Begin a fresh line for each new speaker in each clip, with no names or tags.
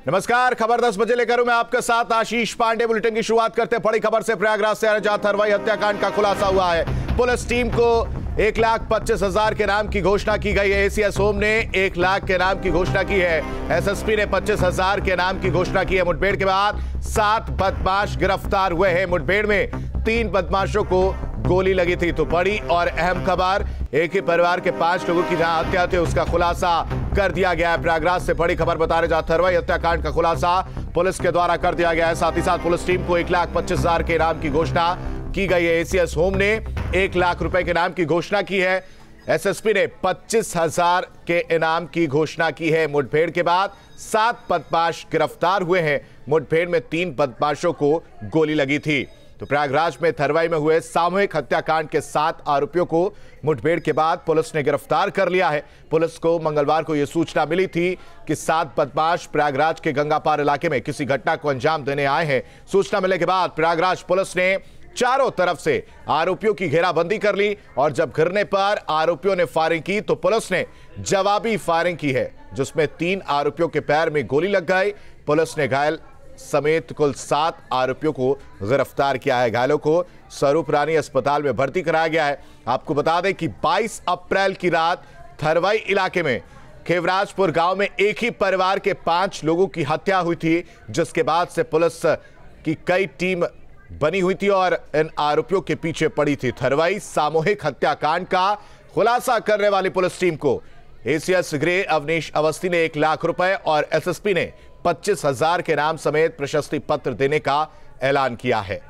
नमस्कार, खबर 10 बजे लेकर हूं मैं आपके साथ आशीष पांडे। बुलेटिन की शुरुआत करते हैं बड़ी खबर से। प्रयागराज से जहां थरवाई हत्याकांड का खुलासा हुआ है। पुलिस टीम को 1,25,000 के नाम की घोषणा की गई है। एसीएस होम ने 1 लाख के नाम की घोषणा की है। एसएसपी ने 25,000 के नाम की घोषणा की है। मुठभेड़ के बाद 7 बदमाश गिरफ्तार हुए हैं। मुठभेड़ में 3 बदमाशों को गोली लगी थी। तो बड़ी और अहम खबर, एक ही परिवार के 5 लोगों की जहां हत्या थी उसका खुलासा कर दिया गया है। प्रयागराज से बड़ी खबर बता रहे, जहां थरवाई हत्याकांड का खुलासा पुलिस के द्वारा कर दिया गया है। साथ ही साथ पुलिस टीम को 1,25,000 के इनाम की घोषणा की गई है। एसीएस होम ने 1 लाख रुपए के इनाम की घोषणा की है। एसएसपी ने 25,000 के इनाम की घोषणा की है। मुठभेड़ के बाद 7 बदमाश गिरफ्तार हुए हैं। मुठभेड़ में 3 बदमाशों को गोली लगी थी। तो प्रयागराज में थरवाई में हुए सामूहिक हत्याकांड के 7 आरोपियों को मुठभेड़ के बाद पुलिस ने गिरफ्तार कर लिया है। पुलिस को मंगलवार को यह सूचना मिली थी कि 7 बदमाश प्रयागराज के गंगापार इलाके में किसी घटना को अंजाम देने आए हैं। सूचना मिलने के बाद प्रयागराज पुलिस ने चारों तरफ से आरोपियों की घेराबंदी कर ली और जब घिरने पर आरोपियों ने फायरिंग की तो पुलिस ने जवाबी फायरिंग की है, जिसमें 3 आरोपियों के पैर में गोली लग गई। पुलिस ने घायल समेत कुल 7 आरोपियों को गिरफ्तार किया है। घायलों को स्वरूप रानी अस्पताल में भर्ती कराया गया है। आपको बता दें कि 22 अप्रैल की रात थरवाई इलाके में खेवराजपुर गांव में एक ही परिवार के 5 लोगों की हत्या हुई थी, जिसके बाद से पुलिस की कई टीम बनी हुई थी और इन आरोपियों के पीछे पड़ी थी। थरवाई सामूहिक हत्याकांड का खुलासा करने वाली पुलिस टीम को एसीएस ग्रे अवनीश अवस्थी ने 1 लाख रुपए और एसएसपी ने 25,000 के नाम समेत प्रशस्ति पत्र देने का ऐलान किया है।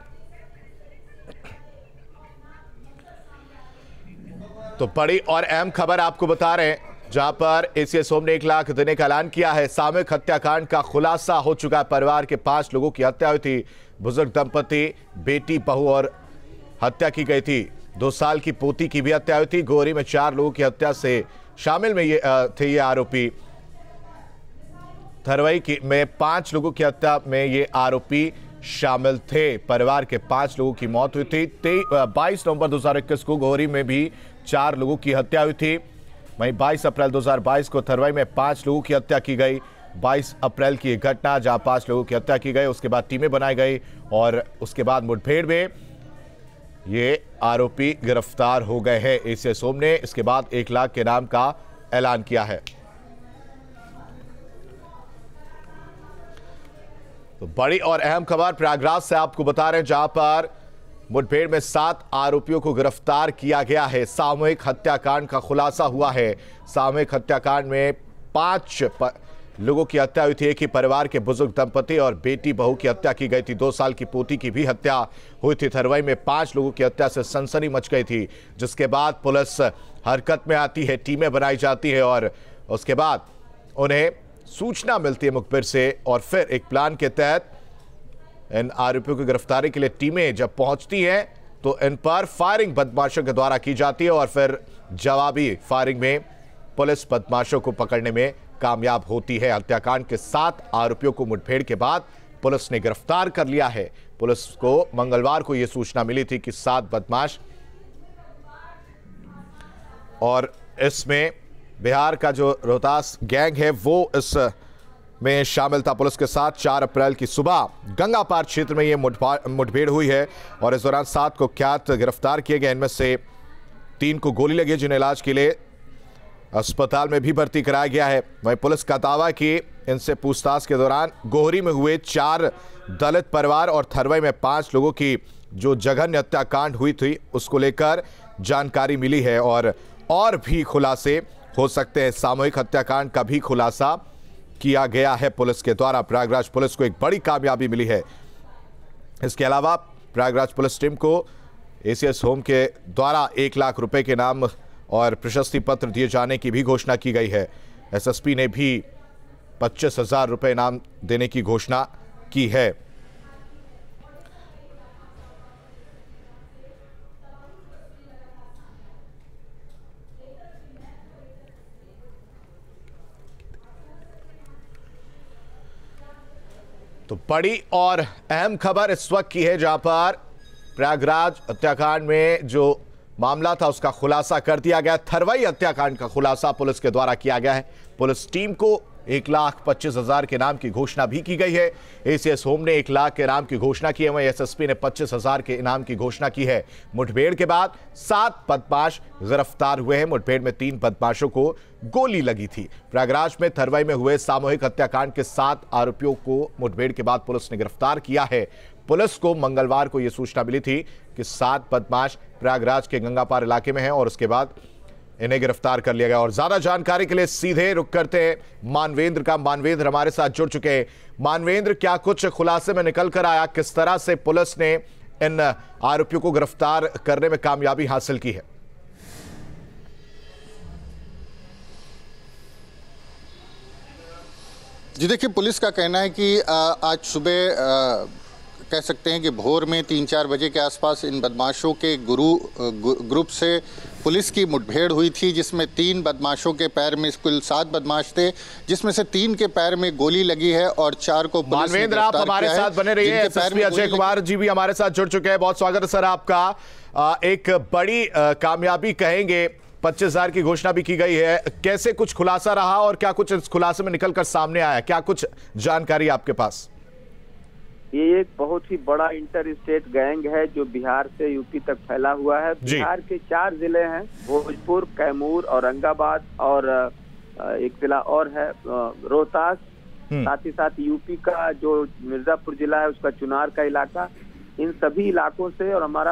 तो बड़ी और अहम खबर आपको बता रहे हैं, जहां पर एसीएस होम ने 1 लाख देने का ऐलान किया है। सामूहिक हत्याकांड का खुलासा हो चुका है। परिवार के 5 लोगों की हत्या हुई थी। बुजुर्ग दंपति, बेटी, बहू और हत्या की गई थी। 2 साल की पोती की भी हत्या हुई थी। गोरी में 4 लोगों की हत्या से शामिल में ये आरोपी। थरवाई में 5 लोगों की हत्या में ये आरोपी शामिल थे। परिवार के 5 लोगों की मौत हुई थी। 22 नवंबर 2021 को गोरी में भी 4 लोगों की हत्या हुई थी। वहीं 22 अप्रैल 2022 को थरवाई में 5 लोगों की हत्या की गई। 22 अप्रैल की घटना जहां 5 लोगों की हत्या की गई, उसके बाद टीमें बनाई गई और उसके बाद मुठभेड़ में ये आरोपी गिरफ्तार हो गए हैं। एसीएस होम ने इसके बाद 1 लाख के नाम का ऐलान किया है। तो बड़ी और अहम खबर प्रयागराज से आपको बता रहे हैं, जहां पर मुठभेड़ में 7 आरोपियों को गिरफ्तार किया गया है। सामूहिक हत्याकांड का खुलासा हुआ है। सामूहिक हत्याकांड में 5 लोगों की हत्या हुई थी। एक ही परिवार के बुजुर्ग दंपति और बेटी बहू की हत्या की गई थी। 2 साल की पोती की भी हत्या हुई थी। थरवाई में 5 लोगों की हत्या से सनसनी मच गई थी, जिसके बाद पुलिस हरकत में आती है, टीमें बनाई जाती है और उसके बाद उन्हें सूचना मिलती है मुखबिर से और फिर एक प्लान के तहत इन आरोपियों की गिरफ्तारी के लिए टीमें जब पहुंचती हैं तो इन पर फायरिंग बदमाशों के द्वारा की जाती है और फिर जवाबी फायरिंग में पुलिस बदमाशों को पकड़ने में कामयाब होती है। हत्याकांड के 7 आरोपियों को मुठभेड़ के बाद पुलिस ने गिरफ्तार कर लिया है। पुलिस को मंगलवार को यह सूचना मिली थी कि 7 बदमाश, और इसमें बिहार का जो रोहतास गैंग है वो इस में शामिल था। पुलिस के साथ 4 अप्रैल की सुबह गंगापार क्षेत्र में यह मुठभेड़ हुई है और इस दौरान 7 कुख्यात गिरफ्तार किए गए। इनमें से 3 को गोली लगी, जिन्हें इलाज के लिए अस्पताल में भी भर्ती कराया गया है। वहीं पुलिस का दावा कि इनसे पूछताछ के दौरान गोहरी में हुए 4 दलित परिवार और थरवाई में 5 लोगों की जो जघन्य हत्याकांड हुई थी उसको लेकर जानकारी मिली है और भी खुलासे हो सकते हैं। सामूहिक हत्याकांड का भी खुलासा किया गया है पुलिस के द्वारा। प्रयागराज पुलिस को एक बड़ी कामयाबी मिली है। इसके अलावा प्रयागराज पुलिस टीम को एसीएस होम के द्वारा 1 लाख रुपए के नाम और प्रशस्ति पत्र दिए जाने की भी घोषणा की गई है। एसएसपी ने भी 25,000 रुपए इनाम देने की घोषणा की है। तो बड़ी और अहम खबर इस वक्त की है, जहां पर प्रयागराज हत्याकांड में जो मामला था उसका खुलासा कर दिया गया। थरवाई हत्याकांड का खुलासा पुलिस के द्वारा किया गया है। पुलिस टीम को 1,25,000 के इनाम की घोषणा भी की गई है। एसीएस होम ने 1 लाख के इनाम की घोषणा की है, वहीं एसएसपी ने 25,000 के इनाम की घोषणा की है। मुठभेड़ के बाद 7 बदमाश गिरफ्तार हुए हैं। मुठभेड़ में 3 बदमाशों को गोली लगी थी। प्रयागराज में थरवई में हुए सामूहिक हत्याकांड के 7 आरोपियों को मुठभेड़ के बाद पुलिस ने गिरफ्तार किया है। पुलिस को मंगलवार को यह सूचना मिली थी कि 7 बदमाश प्रयागराज के गंगापार इलाके में हैं और उसके बाद इन्हें गिरफ्तार कर लिया गया। और ज्यादा जानकारी के लिए सीधे रुक करते हैं मानवेंद्र का। मानवेंद्र हमारे साथ जुड़ चुके हैं। मानवेंद्र, क्या कुछ खुलासे में निकल कर आया? किस तरह से पुलिस ने इन आरोपियों को गिरफ्तार करने में कामयाबी हासिल की है?
जी देखिए, पुलिस का कहना है कि आज सुबह कह सकते हैं कि भोर में 3-4 बजे के आसपास इन बदमाशों के ग्रुप से पुलिस की मुठभेड़ हुई थी, जिसमें 3 बदमाशों के पैर में, कुल 7 बदमाश थे, जिसमें से 3 के पैर में गोली लगी है और 4 को पुलिस ने
मानवेंद्र, आप हमारे साथ बने रहिए। एसएसपी अजय कुमार जी भी हमारे साथ जुड़ चुके हैं। बहुत स्वागत है सर आपका। एक बड़ी कामयाबी कहेंगे, 25,000 की घोषणा भी की गई है। कैसे कुछ खुलासा रहा और क्या कुछ इस खुलासे में निकलकर सामने आया? क्या कुछ जानकारी आपके पास?
ये एक बहुत ही बड़ा इंटर स्टेट गैंग है जो बिहार से यूपी तक फैला हुआ है। बिहार के 4 जिले हैं, भोजपुर, कैमूर, औरंगाबाद और एक जिला और है रोहतास। साथ ही साथ यूपी का जो मिर्जापुर जिला है उसका चुनार का इलाका, इन सभी इलाकों से, और हमारा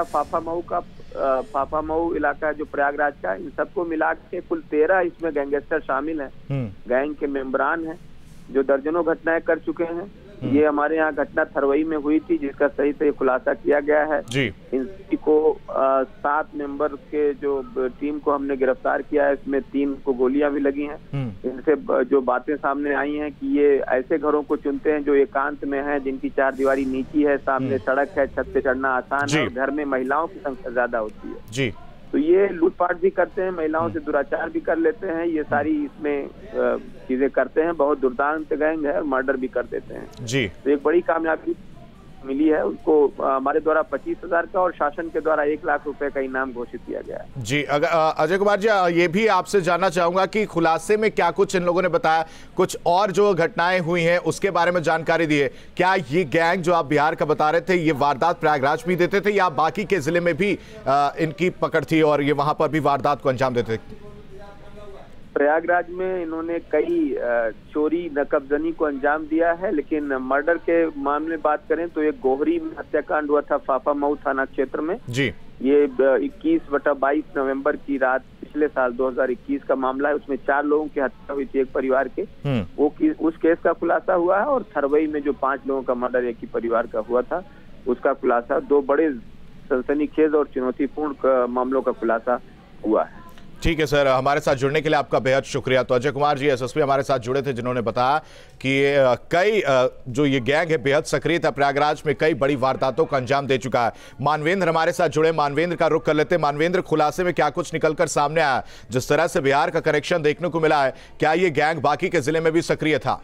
फाफामऊ इलाका जो प्रयागराज का, इन सबको मिला के कुल 13 इसमें गैंगस्टर शामिल हैं। गैंग के मेंबरान हैं जो दर्जनों घटनाएं कर चुके हैं। ये हमारे यहाँ घटना थरवई में हुई थी जिसका सही से खुलासा किया गया है जी। इनकी को 7 मेंबर के जो टीम को हमने गिरफ्तार किया है, इसमें 3 को गोलियां भी लगी हैं। इनसे जो बातें सामने आई हैं कि ये ऐसे घरों को चुनते हैं जो एकांत में है, जिनकी 4 दीवारी नीची है, सामने सड़क है, छत पे चढ़ना आसान है और घर में महिलाओं की संख्या ज्यादा होती है जी। तो ये लूटपाट भी करते हैं, महिलाओं से दुराचार भी कर लेते हैं, ये सारी इसमें चीजें करते हैं। बहुत दुर्दांत गैंग है और मर्डर भी कर देते हैं जी। तो एक बड़ी कामयाबी मिली है उनको। हमारे द्वारा 25,000 का और शासन के द्वारा 1 लाख रुपए का इनाम घोषित किया गया है जी।
अजय कुमार जी, ये भी आपसे जानना चाहूंगा कि खुलासे में क्या कुछ इन लोगों ने बताया, कुछ और जो घटनाएं हुई हैं उसके बारे में जानकारी दी है? क्या ये गैंग जो आप बिहार का बता रहे थे, ये वारदात प्रयागराज में देते थे या बाकी के जिले में भी इनकी पकड़ थी और ये वहां पर भी वारदात को अंजाम देते थे?
प्रयागराज में इन्होंने कई चोरी नकबजनी को अंजाम दिया है, लेकिन मर्डर के मामले में बात करें तो एक गोहरी में हत्याकांड हुआ था फाफामऊ थाना क्षेत्र में जी। ये 21/22 नवंबर की रात पिछले साल 2021 का मामला है। उसमें 4 लोगों की हत्या हुई थी, एक परिवार के। उस केस का खुलासा हुआ है। और थरवई में जो 5 लोगों का मर्डर एक ही परिवार का हुआ था, उसका खुलासा, 2 बड़े सनसनीखेज और चुनौतीपूर्ण मामलों का खुलासा हुआ है।
ठीक है सर, हमारे साथ जुड़ने के लिए आपका बेहद शुक्रिया। तो अजय कुमार जी एसएसपी हमारे साथ जुड़े थे, जिन्होंने बताया कि कई जो ये गैंग है बेहद सक्रिय था, प्रयागराज में कई बड़ी वारदातों का अंजाम दे चुका है। मानवेंद्र हमारे साथ जुड़े, मानवेंद्र का रुख कर लेते हैं। मानवेंद्र, खुलासे में क्या कुछ निकलकर सामने आया? जिस तरह से बिहार का कनेक्शन देखने को मिला है, क्या ये गैंग बाकी के जिले में भी सक्रिय था?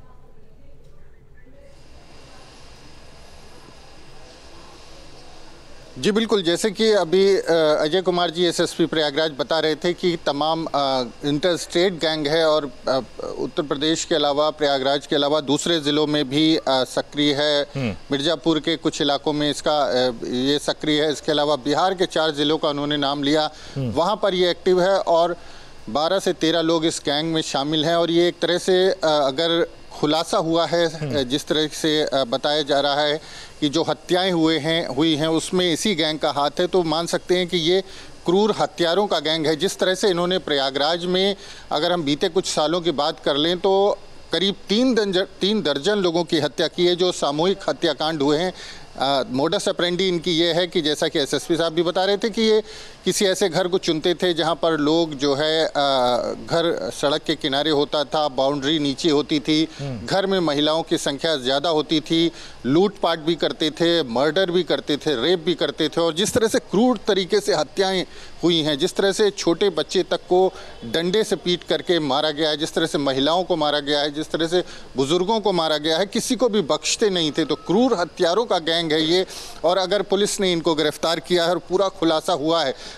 जी बिल्कुल, जैसे कि अभी अजय कुमार जी एसएसपी प्रयागराज बता रहे थे कि तमाम इंटर स्टेट गैंग है और उत्तर प्रदेश के अलावा, प्रयागराज के अलावा दूसरे ज़िलों में भी सक्रिय है। मिर्ज़ापुर के कुछ इलाकों में इसका ये सक्रिय है। इसके अलावा बिहार के 4 ज़िलों का उन्होंने नाम लिया, वहाँ पर ये एक्टिव है और 12 से 13 लोग इस गैंग में शामिल हैं। और ये एक तरह से अगर खुलासा हुआ है, जिस तरह से बताया जा रहा है कि जो हत्याएं हुई हैं उसमें इसी गैंग का हाथ है, तो मान सकते हैं कि ये क्रूर हत्यारों का गैंग है। जिस तरह से इन्होंने प्रयागराज में, अगर हम बीते कुछ सालों की बात कर लें तो करीब 3 दर्जन लोगों की हत्या की है, जो सामूहिक हत्याकांड हुए हैं। मोडस ऑपरेंडी इनकी ये है कि जैसा कि एसएसपी साहब भी बता रहे थे कि ये किसी ऐसे घर को चुनते थे जहां पर लोग जो है घर सड़क के किनारे होता था, बाउंड्री नीचे होती थी, घर में महिलाओं की संख्या ज़्यादा होती थी, लूटपाट भी करते थे, मर्डर भी करते थे, रेप भी करते थे। और जिस तरह से क्रूर तरीके से हत्याएं हुई हैं, जिस तरह से छोटे बच्चे तक को डंडे से पीट करके मारा गया है, जिस तरह से महिलाओं को मारा गया है, जिस तरह से बुजुर्गों को मारा गया है, किसी को भी बख्शते नहीं थे। तो क्रूर हत्यारों का गैंग है ये। और अगर पुलिस ने इनको गिरफ्तार किया है और पूरा खुलासा हुआ है,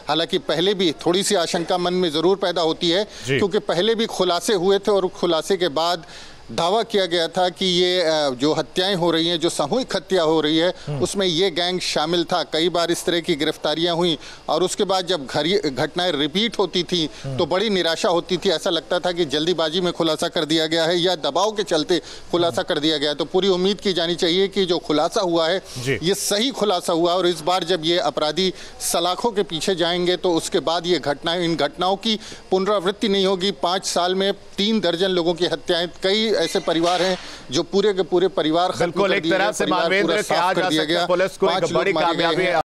हालांकि पहले भी थोड़ी सी आशंका मन में जरूर पैदा होती है, क्योंकि पहले भी खुलासे हुए थे और खुलासे के बाद दावा किया गया था कि ये जो हत्याएं हो रही हैं, जो सामूहिक हत्या हो रही है, उसमें ये गैंग शामिल था। कई बार इस तरह की गिरफ्तारियां हुई और उसके बाद जब घटनाएं रिपीट होती थी तो बड़ी निराशा होती थी। ऐसा लगता था कि जल्दीबाजी में खुलासा कर दिया गया है या दबाव के चलते खुलासा कर दिया गया। तो पूरी उम्मीद की जानी चाहिए कि जो खुलासा हुआ है ये सही खुलासा हुआ, और इस बार जब ये अपराधी सलाखों के पीछे जाएंगे तो उसके बाद ये इन घटनाओं की पुनरावृत्ति नहीं होगी। 5 साल में 3 दर्जन लोगों की हत्याएं, कई ऐसे परिवार हैं जो पूरे के पूरे परिवार
बिल्कुल एक तरह से मानवेंद्र के आज आ सकते पुलिस को एक बड़ी कामयाबी